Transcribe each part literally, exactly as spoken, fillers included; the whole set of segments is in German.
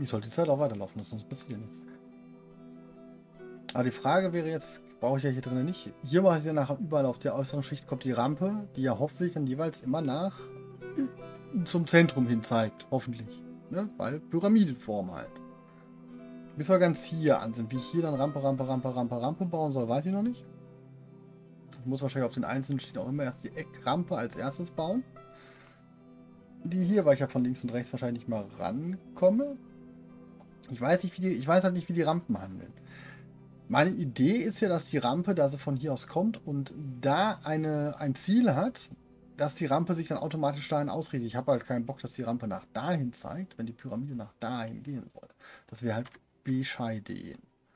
Ich sollte die Zeit auch weiterlaufen lassen, sonst passiert nichts. Aber die Frage wäre jetzt, brauche ich ja hier drinnen nicht. Hier mache ich ja nachher überall auf der äußeren Schicht kommt die Rampe, die ja hoffentlich dann jeweils immer nach zum Zentrum hin zeigt. Hoffentlich. Ne? Weil Pyramidenform halt. Bis wir ganz hier an sind. Wie ich hier dann Rampe, Rampe, Rampe, Rampe, Rampe bauen soll, weiß ich noch nicht. Ich muss wahrscheinlich auf den einzelnen Schichten auch immer erst die Eckrampe als erstes bauen. Die hier, weil ich ja von links und rechts wahrscheinlich mal rankomme. Ich weiß nicht, wie die, ich weiß halt nicht, wie die Rampen handeln. Meine Idee ist ja, dass die Rampe, da sie von hier aus kommt und da eine, ein Ziel hat, dass die Rampe sich dann automatisch dahin ausrichtet. Ich habe halt keinen Bock, dass die Rampe nach dahin zeigt, wenn die Pyramide nach dahin gehen soll. Das wäre halt bescheiden.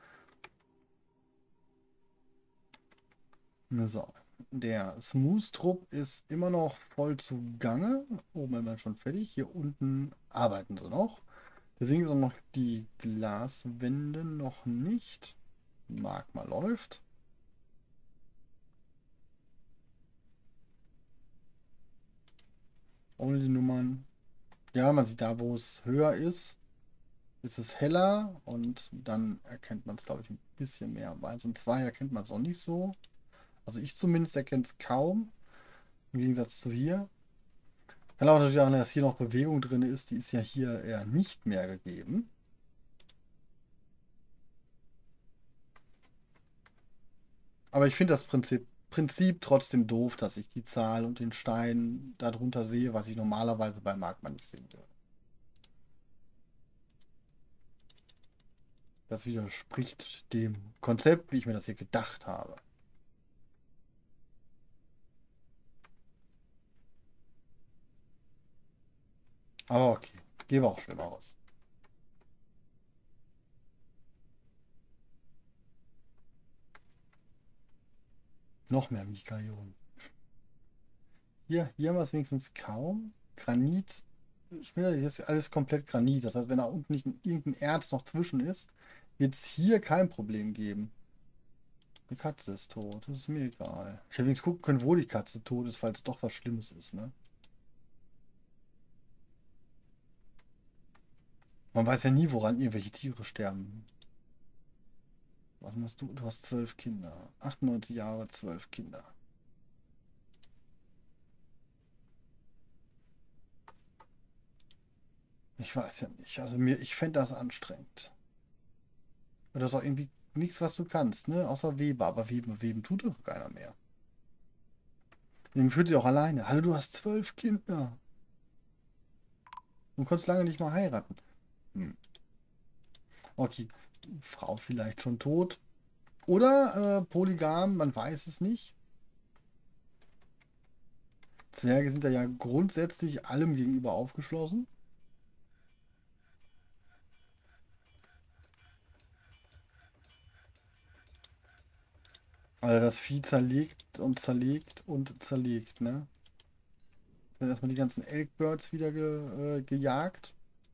So. Der Smooth-Trupp ist immer noch voll zugange. Oben sind wir schon fertig. Hier unten arbeiten sie noch. Deswegen sind noch die Glaswände noch nicht. Magma läuft. Ohne die Nummern. Ja, man sieht da, wo es höher ist, ist es heller und dann erkennt man es, glaube ich, ein bisschen mehr. Bei eins und zwei erkennt man es auch nicht so. Also ich zumindest erkenne es kaum. Im Gegensatz zu hier. Kann auch natürlich auch, dass hier noch Bewegung drin ist. Die ist ja hier eher nicht mehr gegeben. Aber ich finde das Prinzip, Prinzip trotzdem doof, dass ich die Zahl und den Stein darunter sehe, was ich normalerweise bei Magma nicht sehen würde. Das widerspricht dem Konzept, wie ich mir das hier gedacht habe. Aber okay, gebe auch schlimmer aus. Noch mehr Mikaionen. Hier, hier haben wir es wenigstens kaum. Granit. Hier ist alles komplett Granit. Das heißt, wenn da unten nicht irgendein Erz noch zwischen ist, wird es hier kein Problem geben. Die Katze ist tot. Das ist mir egal. Ich hätte wenigstens gucken können, wo die Katze tot ist, falls doch was Schlimmes ist, ne? Man weiß ja nie, woran irgendwelche Tiere sterben. Was machst du? Du hast zwölf Kinder. achtundneunzig Jahre, zwölf Kinder. Ich weiß ja nicht. Also mir, ich fände das anstrengend. Und das ist auch irgendwie nichts, was du kannst, ne? Außer Weber. Aber Weben, Weben tut doch keiner mehr. Den führt sie auch alleine. Hallo, du hast zwölf Kinder. Du konntest lange nicht mal heiraten. Hm. Okay. Frau vielleicht schon tot. Oder äh, polygam, man weiß es nicht. Zwerge sind da ja grundsätzlich allem gegenüber aufgeschlossen. Also das Vieh zerlegt und zerlegt und zerlegt, ne? Dann erstmal die ganzen Elkbirds wieder ge, äh, gejagt.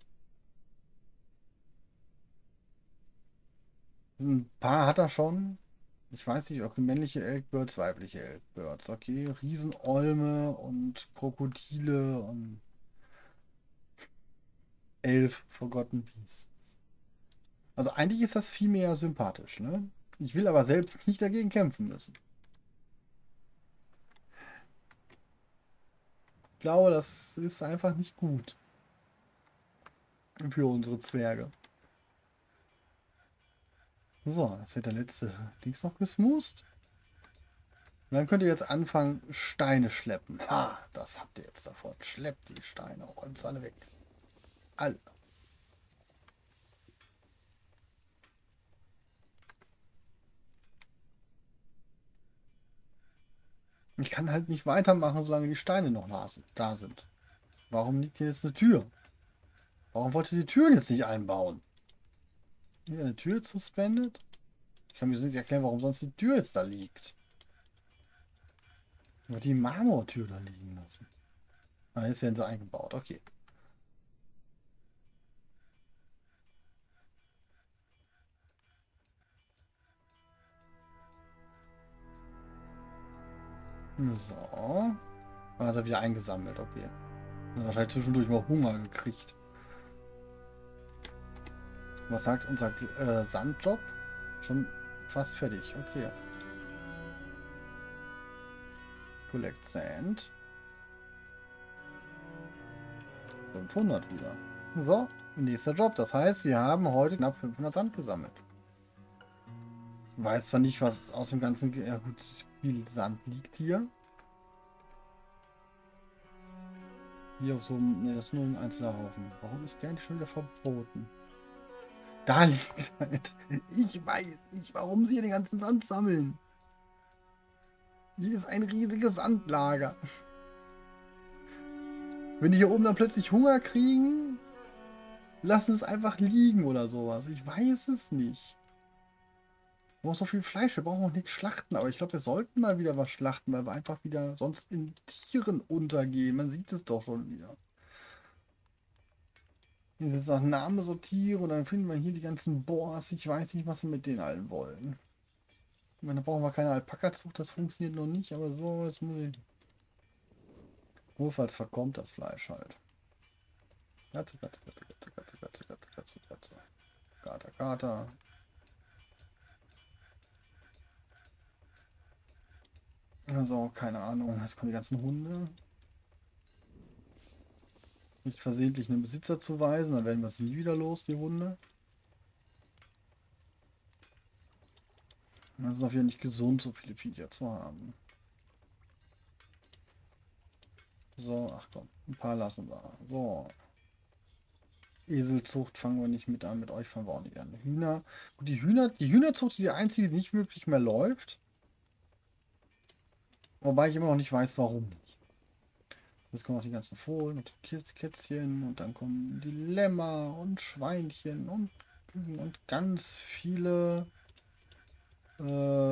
Ein paar hat er schon. Ich weiß nicht, ob männliche Elkbirds, weibliche Elkbirds. Okay, Riesenolme und Krokodile und elf Forgotten Beasts. Also eigentlich ist das Vieh mir ja sympathisch, ne? Ich will aber selbst nicht dagegen kämpfen müssen. Ich glaube, das ist einfach nicht gut für unsere Zwerge. So, jetzt wird der letzte Dings noch gesmoost. Und dann könnt ihr jetzt anfangen, Steine schleppen. Ha, das habt ihr jetzt davon. Schleppt die Steine, räumt sie alle weg. Alle. Ich kann halt nicht weitermachen, solange die Steine noch da sind. Warum liegt hier jetzt eine Tür? Warum wollt ihr die Türen jetzt nicht einbauen? Hier eine Tür jetzt suspendet? Ich kann mir nicht erklären, warum sonst die Tür jetzt da liegt. Nur die Marmortür da liegen lassen. Ah, jetzt werden sie eingebaut. Okay. So. Dann hat er wieder eingesammelt. Okay. Hat wahrscheinlich zwischendurch mal Hunger gekriegt. Was sagt unser äh, Sandjob? Schon fast fertig. Okay. Collect Sand. fünfhundert wieder. So, nächster Job. Das heißt, wir haben heute knapp fünfhundert Sand gesammelt. Ich weiß zwar nicht, was aus dem ganzen... Ja gut, viel Sand liegt hier. Hier auf so einem... Ne, das ist nur ein einzelner Haufen. Warum ist der nicht schon wieder verboten? Da liegt halt... Ich weiß nicht, warum sie hier den ganzen Sand sammeln. Hier ist ein riesiges Sandlager. Wenn die hier oben dann plötzlich Hunger kriegen, lassen es einfach liegen oder sowas. Ich weiß es nicht. Wir brauchen so viel Fleisch, wir brauchen auch nichts schlachten. Aber ich glaube, wir sollten mal wieder was schlachten, weil wir einfach wieder sonst in Tieren untergehen. Man sieht es doch schon wieder. Hier sind nach Name sortieren und dann finden wir hier die ganzen Boars. Ich weiß nicht, was wir mit denen allen wollen. Ich meine, da brauchen wir keine Alpaka-Zucht, das funktioniert noch nicht, aber so, jetzt muss ich... Notfalls verkommt das Fleisch halt. Katze, Katze, Katze, Katze, Katze, Katze, Katze, Katze, Katze. Kater, Kater. Also, keine Ahnung. Jetzt kommen die ganzen Hunde. Nicht versehentlich einen Besitzer zuweisen, dann werden wir es nie wieder los, die Hunde. Das ist auf jeden Fall nicht gesund, so viele Viecher zu haben. So, ach komm, ein paar lassen wir. So. Eselzucht fangen wir nicht mit an, mit euch fangen wir auch nicht an. Hühner. Gut, die Hühner, die Hühnerzucht ist die einzige, die nicht wirklich mehr läuft. Wobei ich immer noch nicht weiß, warum nicht. Jetzt kommen auch die ganzen Fohlen und Kätzchen und dann kommen die Lämmer und Schweinchen und Küken und ganz viele. Äh,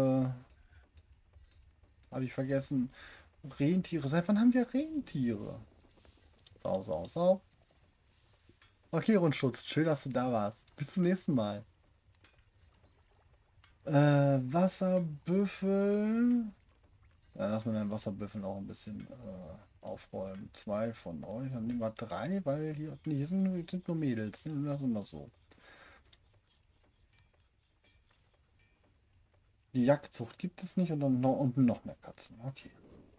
habe ich vergessen. Rentiere. Seit wann haben wir Rentiere? Sau, sau, sau. Okay, Rundschutz. Schön, dass du da warst. Bis zum nächsten Mal. Äh, Wasserbüffel. Ja, lass mal den Wasserbüffel auch ein bisschen äh, aufräumen. Zwei von euch. Dann nehmen wir drei, weil hier, nee, hier sind, hier sind nur Mädels. Lassen wir das so. Die Jagdzucht gibt es nicht und dann noch unten noch mehr Katzen. Okay.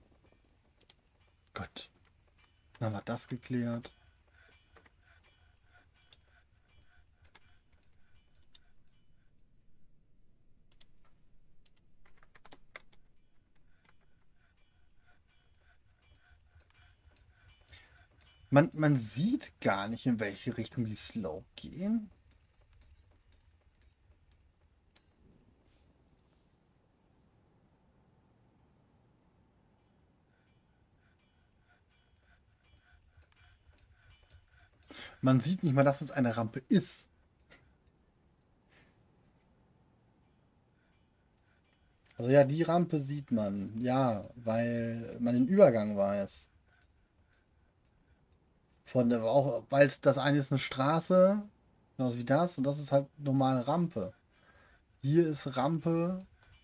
Gut. Dann haben wir das geklärt. Man, man sieht gar nicht, in welche Richtung die Slope gehen. Man sieht nicht mal, dass es eine Rampe ist. Also ja, die Rampe sieht man. Ja, weil man den Übergang weiß. Von der, auch, weil es das eine ist eine Straße, genauso wie das, und das ist halt normale Rampe. Hier ist Rampe,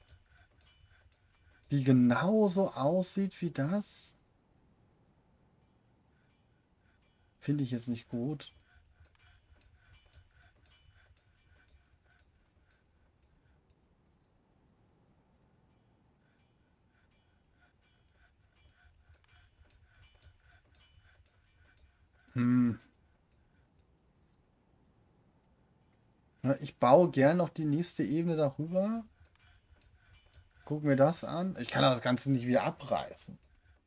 die genauso aussieht wie das. Finde ich jetzt nicht gut. Hm. Ja, ich baue gern noch die nächste Ebene darüber. Guck mir das an. Ich kann aber das Ganze nicht wieder abreißen.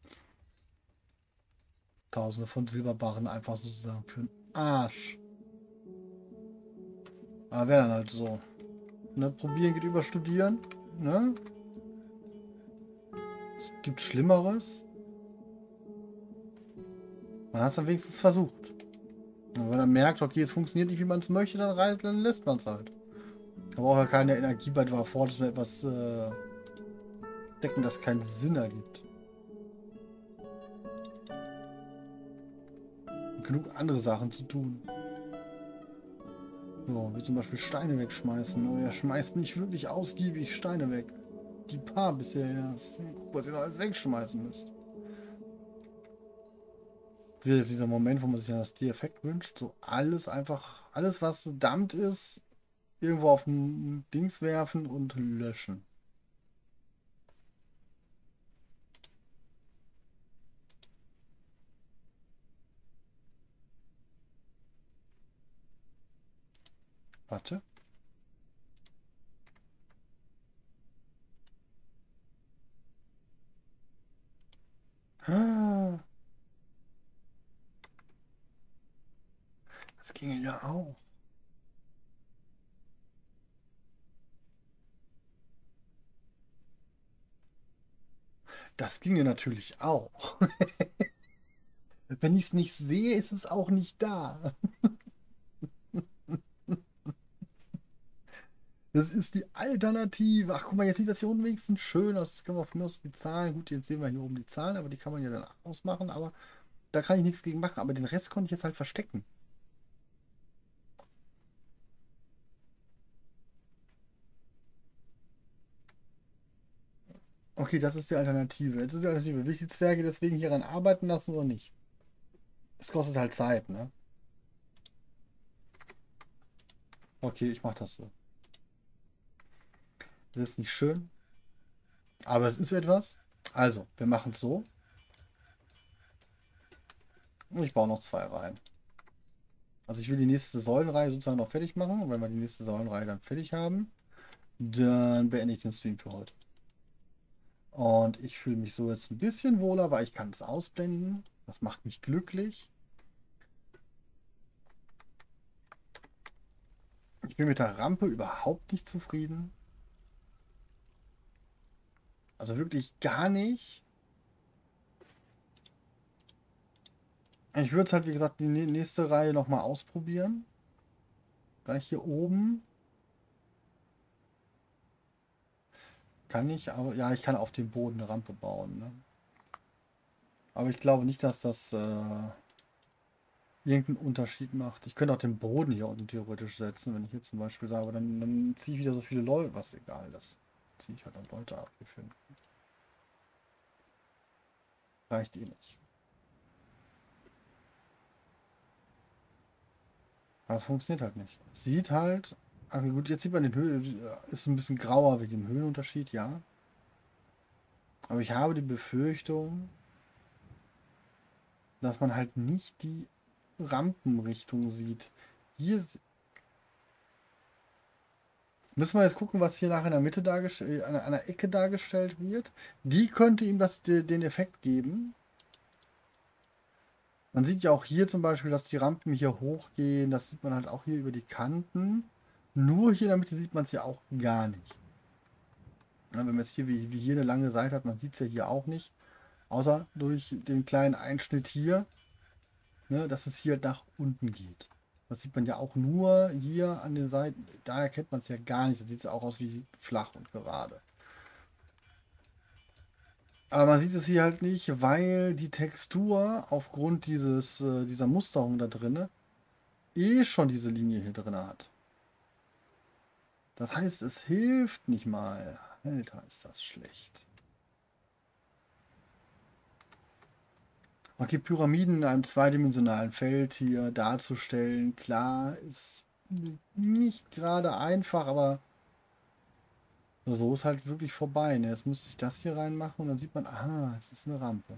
Tausende von Silberbarren einfach sozusagen für den Arsch. Aber wäre dann halt so. Ne, probieren geht über studieren. Ne? Es gibt Schlimmeres. Man hat es dann wenigstens versucht. Und wenn man merkt, okay, es funktioniert nicht, wie man es möchte, dann, reißt, dann lässt man es halt. Da braucht ja keine Energie bei der Fortschritt etwas äh, decken, das keinen Sinn ergibt. Und genug andere Sachen zu tun. So, wie zum Beispiel Steine wegschmeißen. Aber er schmeißt nicht wirklich ausgiebig Steine weg. Die paar bisher erst. Was ihr noch alles wegschmeißen müsst. Wieder ist dieser Moment, wo man sich an das Effekt wünscht. So alles einfach, alles was Dampf ist, irgendwo auf ein Dings werfen und löschen. Warte. Ah, das ginge ja auch. Das ginge natürlich auch. Wenn ich es nicht sehe, ist es auch nicht da. Das ist die Alternative. Ach, guck mal, jetzt sieht das hier unten wenigstens schön aus. Jetzt können wir auf Nuss die Zahlen. Gut, jetzt sehen wir hier oben die Zahlen, aber die kann man ja dann ausmachen. Aber da kann ich nichts gegen machen. Aber den Rest konnte ich jetzt halt verstecken. Okay, das ist die Alternative. Jetzt ist die Alternative. Will ich die Zwerge deswegen hieran arbeiten lassen oder nicht? Es kostet halt Zeit, ne? Okay, ich mach das so. Das ist nicht schön, aber es ist etwas. Also, wir machen es so. Und ich baue noch zwei rein. Also ich will die nächste Säulenreihe sozusagen noch fertig machen. Und wenn wir die nächste Säulenreihe dann fertig haben, dann beende ich den Stream für heute. Und ich fühle mich so jetzt ein bisschen wohler, weil ich kann es ausblenden. Das macht mich glücklich. Ich bin mit der Rampe überhaupt nicht zufrieden. Also wirklich gar nicht. Ich würde es halt, wie gesagt, die nächste Reihe nochmal ausprobieren. Gleich hier oben. Kann ich, aber ja, ich kann auf dem Boden eine Rampe bauen. Ne? Aber ich glaube nicht, dass das äh, irgendeinen Unterschied macht. Ich könnte auch den Boden hier unten theoretisch setzen, wenn ich jetzt zum Beispiel sage, aber dann, dann ziehe ich wieder so viele Leute, was egal ist. Ziehe ich halt dann Leute ab. Reicht eh nicht. Aber es funktioniert halt nicht. Sieht halt, also gut, jetzt sieht man den Höhen, ist ein bisschen grauer wegen dem Höhenunterschied, ja. Aber ich habe die Befürchtung, dass man halt nicht die Rampenrichtung sieht. Hier müssen wir jetzt gucken, was hier nachher in der Mitte dargestellt, an einer Ecke dargestellt wird. Die könnte ihm das, den Effekt geben. Man sieht ja auch hier zum Beispiel, dass die Rampen hier hochgehen. Das sieht man halt auch hier über die Kanten. Nur hier in der Mitte sieht man es ja auch gar nicht. Ja, wenn man jetzt hier wie, wie hier eine lange Seite hat, man sieht es ja hier auch nicht. Außer durch den kleinen Einschnitt hier, ne, dass es hier nach unten geht. Das sieht man ja auch nur hier an den Seiten. Da erkennt man es ja gar nicht. Da sieht es ja auch aus wie flach und gerade. Aber man sieht es hier halt nicht, weil die Textur aufgrund dieses, äh, dieser Musterung da drin eh schon diese Linie hier drin hat. Das heißt, es hilft nicht mal. Alter, ist das schlecht. Okay, Pyramiden in einem zweidimensionalen Feld hier darzustellen, klar, ist nicht gerade einfach, aber so ist halt wirklich vorbei. Ne? Jetzt müsste ich das hier reinmachen und dann sieht man, aha, es ist eine Rampe.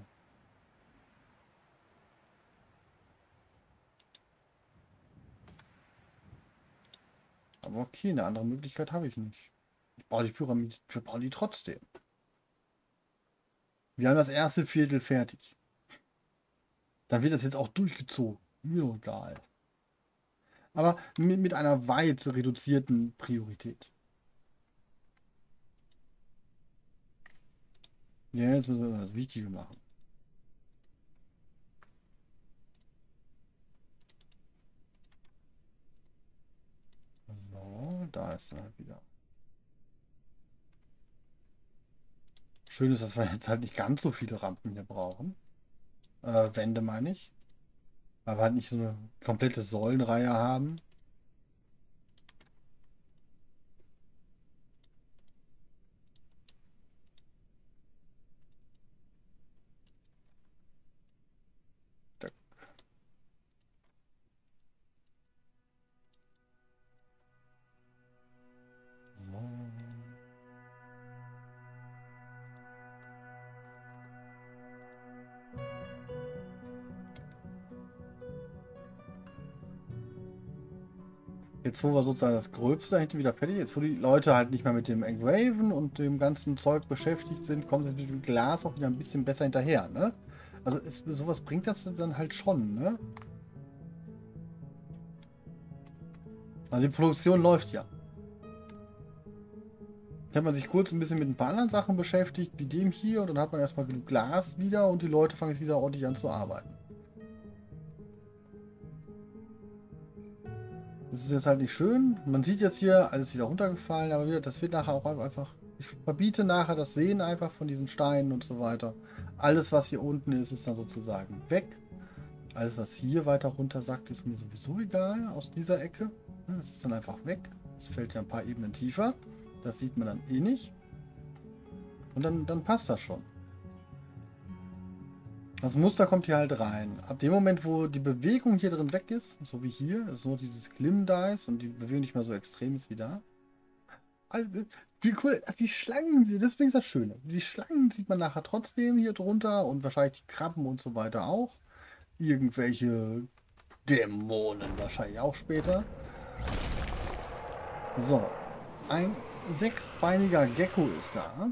Aber okay, eine andere Möglichkeit habe ich nicht. Ich baue die Pyramide, ich baue die trotzdem. Wir haben das erste Viertel fertig. Dann wird das jetzt auch durchgezogen. Mir egal. Aber mit, mit einer weit reduzierten Priorität. Ja, jetzt müssen wir das Wichtige machen. So, da ist er halt wieder. Schön ist, dass wir jetzt halt nicht ganz so viele Rampen hier brauchen. Äh, Wände meine ich. Weil wir halt nicht so eine komplette Säulenreihe haben. Jetzt, wo wir sozusagen das Gröbste da hinten wieder fertig, jetzt wo die Leute halt nicht mehr mit dem Engraven und dem ganzen Zeug beschäftigt sind, kommen sie mit dem Glas auch wieder ein bisschen besser hinterher, ne? Also ist, sowas bringt das dann halt schon, ne? Also die Produktion läuft ja. Da hat man sich kurz ein bisschen mit ein paar anderen Sachen beschäftigt, wie dem hier, und dann hat man erstmal genug Glas wieder und die Leute fangen jetzt wieder ordentlich an zu arbeiten. Das ist jetzt halt nicht schön. Man sieht jetzt hier alles wieder runtergefallen, aber das wird nachher auch einfach. Ich verbiete nachher das Sehen einfach von diesen Steinen und so weiter. Alles, was hier unten ist, ist dann sozusagen weg. Alles, was hier weiter runter sagt, ist mir sowieso egal aus dieser Ecke. Das ist dann einfach weg. Das fällt ja ein paar Ebenen tiefer. Das sieht man dann eh nicht. Und dann, dann passt das schon. Das Muster kommt hier halt rein. Ab dem Moment, wo die Bewegung hier drin weg ist, so wie hier, ist nur dieses Glim da ist und die Bewegung nicht mehr so extrem ist wie da. Also, wie cool, ach, die Schlangen, deswegen ist das Schöne. Die Schlangen sieht man nachher trotzdem hier drunter und wahrscheinlich die Krabben und so weiter auch. Irgendwelche Dämonen wahrscheinlich auch später. So, ein sechsbeiniger Gecko ist da.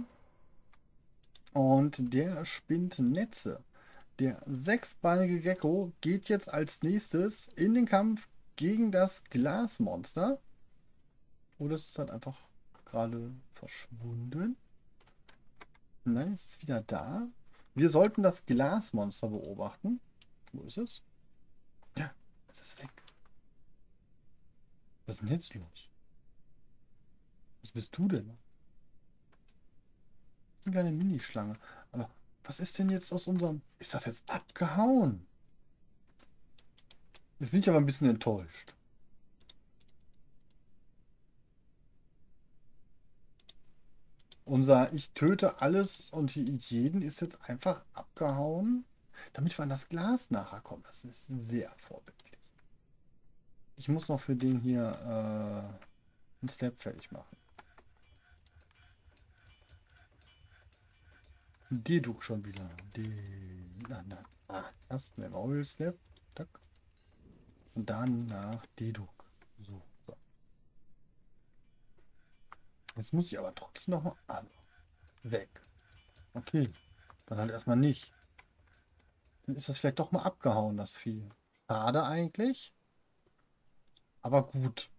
Und der spinnt Netze. Der sechsbeinige Gecko geht jetzt als nächstes in den Kampf gegen das Glasmonster. Oder es ist halt einfach gerade verschwunden. Nein, es ist wieder da. Wir sollten das Glasmonster beobachten. Wo ist es? Ja, es ist weg. Was ist denn jetzt los? Was bist du denn? Eine kleine Minischlange. Aber was ist denn jetzt aus unserem... Ist das jetzt abgehauen? Jetzt bin ich aber ein bisschen enttäuscht. Unser Ich töte alles und jeden ist jetzt einfach abgehauen, damit wir an das Glas nachher kommen. Das ist sehr vorbildlich. Ich muss noch für den hier äh, einen Step fertig machen. Deduk schon wieder. Die, na, na, ah, erst Memorial Step. Tack. Und dann nach Deduk. So, so. Jetzt muss ich aber trotzdem noch mal alle weg. Okay. Dann halt erstmal nicht. Dann ist das vielleicht doch mal abgehauen, das Vieh. Schade eigentlich. Aber gut.